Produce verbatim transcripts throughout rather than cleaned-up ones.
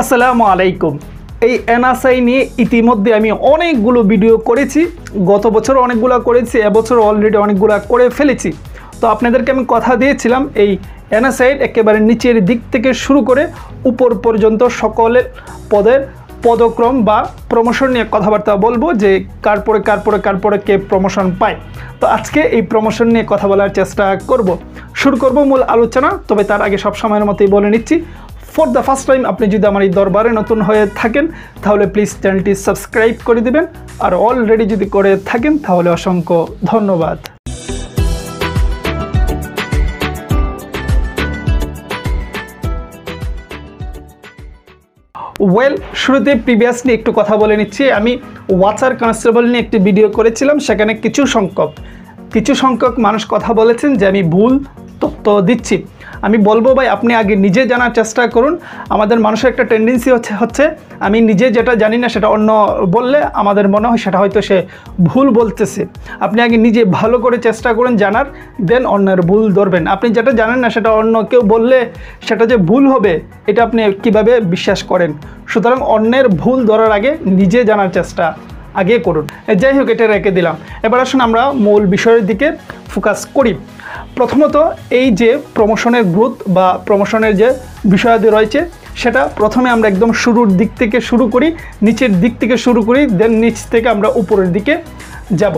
আসসালামু আলাইকুম। এই এনএসআই নিয়ে ইতিমধ্যে আমি অনেকগুলো ভিডিও করেছি, গত বছর অনেকগুলো করেছি, এবছর অলরেডি অনেকগুলো করে ফেলেছি। তো আপনাদেরকে আমি কথা দিয়েছিলাম এই এনএসআই একেবারে নিচের দিক থেকে শুরু করে উপর পর্যন্ত সকলের পদের পদক্রম বা প্রমোশন নিয়ে কথাবার্তা বলবো, যে কার পরে কার পরে কার পরে কে প্রমোশন পায়। তো আজকে এই প্রমোশন নিয়ে কথা বলার চেষ্টা করব। শুরু করব মূল আলোচনা, তবে তার আগে সব সময়ের মতোই বলে নিচ্ছি, ফর দ্য ফার্স্ট টাইম আপনি যদি আমার এই দরবারে নতুন হয়ে থাকেন তাহলে প্লিজ চ্যানেলটি সাবস্ক্রাইব করে দিবেন, আর অলরেডি যদি করে থাকেন তাহলে অসংখ্য ধন্যবাদ। ওয়েল, শুরুতে প্রিভিয়াসলি একটু কথা বলে নিচ্ছি। আমি ওয়াচার কনস্টেবল নিয়ে একটি ভিডিও করেছিলাম, সেখানে কিছু সংখ্যক কিছু সংখ্যক মানুষ কথা বলেছেন যে আমি ভুল তথ্য দিচ্ছি। আমি বলবো ভাই, আপনি আগে নিজে জানার চেষ্টা করুন। আমাদের মানুষের একটা টেন্ডেন্সি হচ্ছে হচ্ছে আমি নিজে যেটা জানি না সেটা অন্য বললে আমাদের মনে হয় সেটা হয়তো সে ভুল বলতেছে। আপনি আগে নিজে ভালো করে চেষ্টা করুন জানার, দেন অন্যের ভুল ধরবেন। আপনি যেটা জানেন না সেটা অন্য কেউ বললে সেটা যে ভুল হবে এটা আপনি কিভাবে বিশ্বাস করেন? সুতরাং অন্যের ভুল ধরার আগে নিজে জানার চেষ্টা আগে করুন। যাই হোক, এটা রেখে দিলাম। এবার আসুন আমরা মূল বিষয়ের দিকে ফোকাস করি। প্রথমত, এই যে প্রমোশনের গ্রোথ বা প্রমোশনের যে বিষয়াদি রয়েছে সেটা প্রথমে আমরা একদম শুরুর দিক থেকে শুরু করি, নিচের দিক থেকে শুরু করি, দেন নিচ থেকে আমরা উপরের দিকে যাব।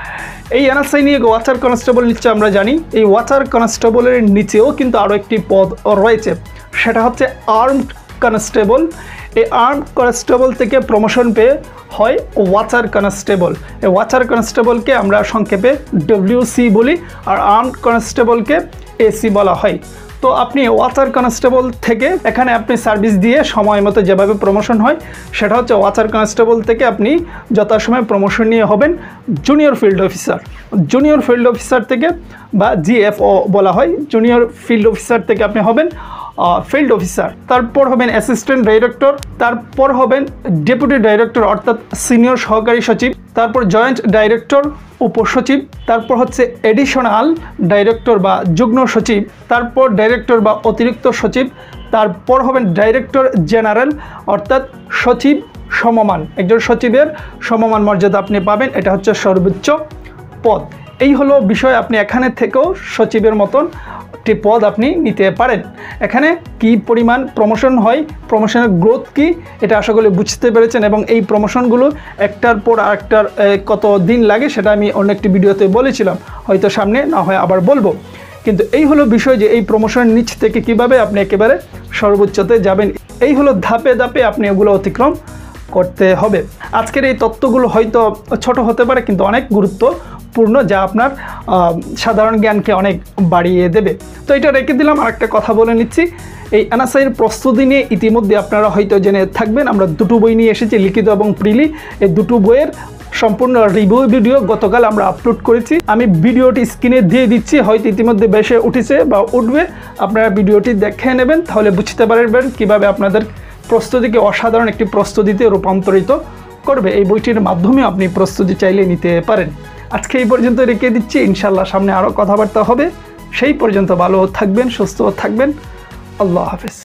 এই এনএসআই নিয়ে ওয়াচার কনস্টেবল নিচ্ছে আমরা জানি, এই ওয়াচার কনস্টেবলের নিচেও কিন্তু আরও একটি পদ রয়েছে, সেটা হচ্ছে আর্মড কনস্টেবল। এই আর্মড কনস্টেবল থেকে প্রমোশন পেয়ে হয় ওয়াচার কনস্টেবল। এই ওয়াচার কনস্টেবলকে আমরা সংক্ষেপে ডব্লিউসি বলি, আর আর্মড কনস্টেবলকে এসি বলা হয়। তো আপনি ওয়াচার কনস্টেবল থেকে এখানে আপনি সার্ভিস দিয়ে সময় মতো যেভাবে প্রমোশন হয় সেটা হচ্ছে ওয়াচার কনস্টেবল থেকে আপনি যথাসময়ে প্রমোশন নিয়ে হবেন junior field officer. Junior field officer থেকে বা জিএফও বলা হয়, জুনিয়র ফিল্ড অফিসার থেকে আপনি হবেন ফিল্ড অফিসার, তারপর হবেন অ্যাসিস্ট্যান্ট ডাইরেক্টর, তারপর হবেন ডেপুটি ডাইরেক্টর অর্থাৎ সিনিয়র সহকারী সচিব, তারপর জয়েন্ট ডাইরেক্টর উপসচিব, তারপর হচ্ছে এডিশনাল ডাইরেক্টর বা যুগ্ম সচিব, তারপর ডাইরেক্টর বা অতিরিক্ত সচিব, তারপর হবেন ডাইরেক্টর জেনারেল অর্থাৎ সচিব সমমান। একজন সচিবের সমমান মর্যাদা আপনি পাবেন, এটা হচ্ছে সর্বোচ্চ পদ। এই হলো বিষয়, আপনি এখানে থেকেও সচিবের মতন একটি পদ আপনি নিতে পারেন। এখানে কি পরিমাণ প্রমোশন হয়, প্রমোশনের গ্রোথ কি, এটা আশা করি বুঝতে পেরেছেন। এবং এই প্রমোশনগুলো একটার পর আরেকটার কত দিন লাগে সেটা আমি অন্য একটি ভিডিওতে বলেছিলাম, হয়তো সামনে না হয় আবার বলবো। কিন্তু এই হলো বিষয় যে এই প্রমোশনের নিচ থেকে কিভাবে আপনি একেবারে সর্বোচ্চতে যাবেন, এই হলো ধাপে ধাপে আপনি এগুলো অতিক্রম করতে হবে। আজকের এই তত্ত্বগুলো হয়তো ছোট হতে পারে কিন্তু অনেক গুরুত্বপূর্ণ, যা আপনার সাধারণ জ্ঞানকে অনেক বাড়িয়ে দেবে। তো এটা রেখে দিলাম। আর একটা কথা বলে নিচ্ছি, এই এনএসআইয়ের প্রস্তুতি নিয়ে ইতিমধ্যে আপনারা হয়তো জেনে থাকবেন, আমরা দুটো বই নিয়ে এসেছি, লিখিত এবং প্রিলি। এই দুটো বইয়ের সম্পূর্ণ রিভিউ ভিডিও গতকাল আমরা আপলোড করেছি। আমি ভিডিওটি স্ক্রিনে দিয়ে দিচ্ছি, হয়তো ইতিমধ্যে বেশি উঠেছে বা উঠবে, আপনারা ভিডিওটি দেখে নেবেন, তাহলে বুঝতে পারবেন কীভাবে আপনাদের প্রস্তুতিকে অসাধারণ একটি প্রস্তুতিতে রূপান্তরিত করবে। এই বইটির মাধ্যমে আপনি প্রস্তুতি চাইলে নিতে পারেন। আজকে এই পর্যন্ত রেখে দিচ্ছি, ইনশাল্লাহ সামনে আরও কথাবার্তা হবে। সেই পর্যন্ত ভালো থাকবেন, সুস্থ থাকবেন। আল্লাহ হাফেজ।